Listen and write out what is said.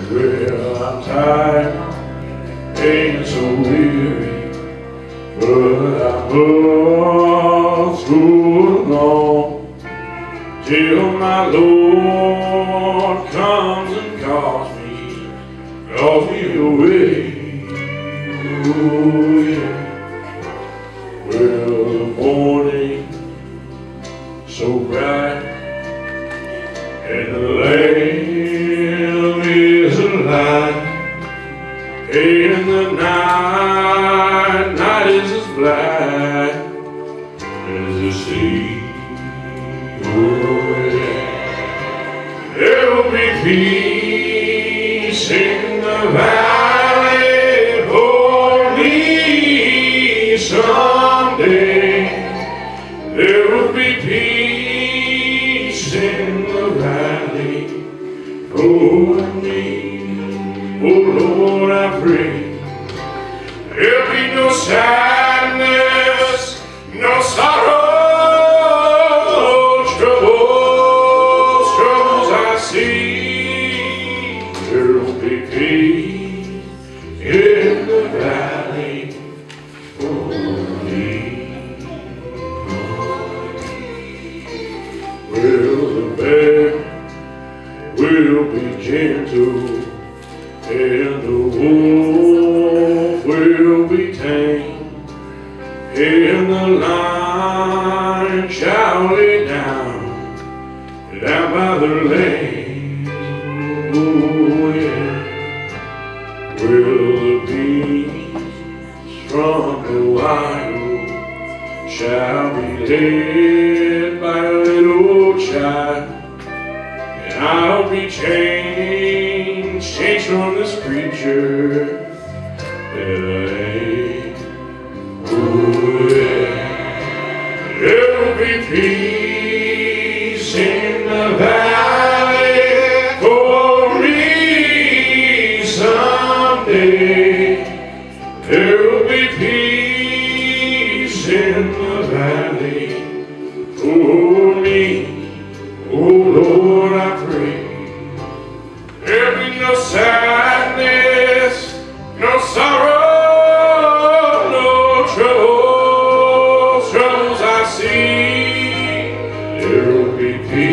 Well, I'm tired and so weary, but I must go along till my Lord comes and calls me away. Oh, yeah. Well, the morning so bright and the Lamb is alive, and the night is as black as the sea. Oh, yeah. There will be peace in the valley for me someday. There will be peace in the valley for me. Oh Lord, I pray there'll be no sadness, no sorrow, troubles I see. There'll be peace in the valley for me. Well, the bear will be gentle, and the wolf will be tame, and the lion shall lay down by the lane. Oh, yeah. Will the beast from the wild shall be led by a little child, and I'll be changed from this creature that I am. Oh, yeah. There will be peace in the valley for me someday. There will be peace in the valley for me. Oh Lord, I pray there'll be no sadness, no sorrow, no troubles I see. There will be peace